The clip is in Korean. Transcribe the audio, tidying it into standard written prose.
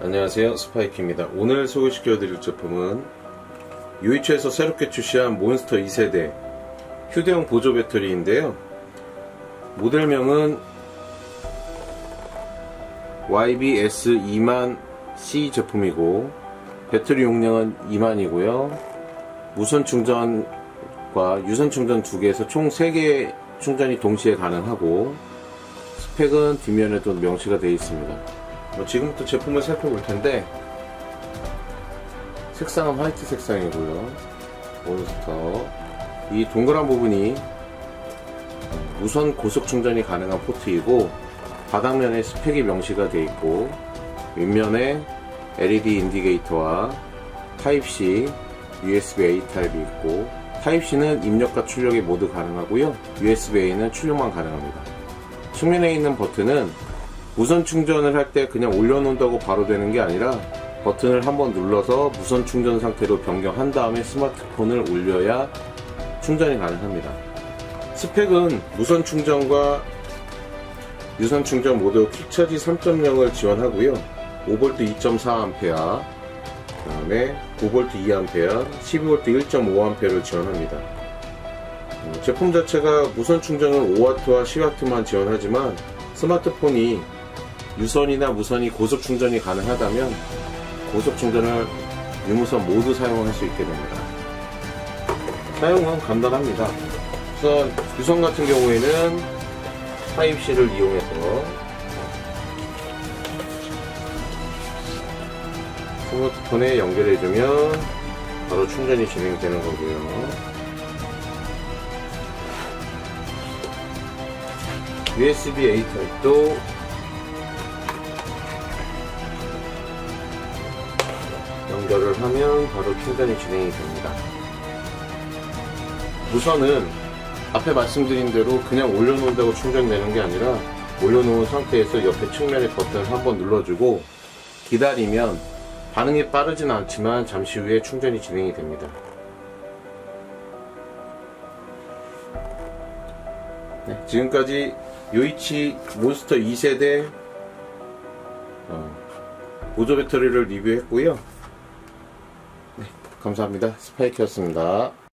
안녕하세요, 스파이크입니다. 오늘 소개시켜드릴 제품은 유이치에서 새롭게 출시한 몬스터 2세대 휴대용 보조 배터리인데요. 모델명은 YBS20000C 제품이고 배터리 용량은 2만이고요 무선 충전과 유선 충전 2개에서 총 3개 충전이 동시에 가능하고 스펙은 뒷면에도 명시가 되어 있습니다. 지금부터 제품을 살펴볼 텐데, 색상은 화이트 색상이고요. 몬스터. 이 동그란 부분이 무선 고속 충전이 가능한 포트이고, 바닥면에 스펙이 명시가 되어 있고, 윗면에 LED 인디게이터와 타입C, USB-A 타입이 있고, 타입C는 입력과 출력이 모두 가능하고요. USB-A는 출력만 가능합니다. 측면에 있는 버튼은 무선 충전을 할 때 그냥 올려놓는다고 바로 되는 게 아니라 버튼을 한번 눌러서 무선 충전 상태로 변경한 다음에 스마트폰을 올려야 충전이 가능합니다. 스펙은 무선 충전과 유선 충전 모두 퀵차지 3.0을 지원하고요. 5V 2.4A, 그 다음에 9V 2A, 12V 1.5A를 지원합니다. 제품 자체가 무선 충전은 5W와 10W만 지원하지만 스마트폰이 유선이나 무선이 고속 충전이 가능하다면 고속 충전을 유무선 모두 사용할 수 있게 됩니다. 사용은 간단합니다. 우선 유선 같은 경우에는 타입C를 이용해서 스마트폰에 연결해주면 바로 충전이 진행되는 거고요. USB-A 타입도 연결을 하면 바로 충전이 진행이 됩니다. 무선은 앞에 말씀드린 대로 그냥 올려놓는다고 충전되는 게 아니라 올려놓은 상태에서 옆에 측면의 버튼을 한번 눌러주고 기다리면 반응이 빠르진 않지만 잠시 후에 충전이 진행이 됩니다. 네, 지금까지 요이치 몬스터 2세대 보조 배터리를 리뷰했고요. 네, 감사합니다. 스파이크였습니다.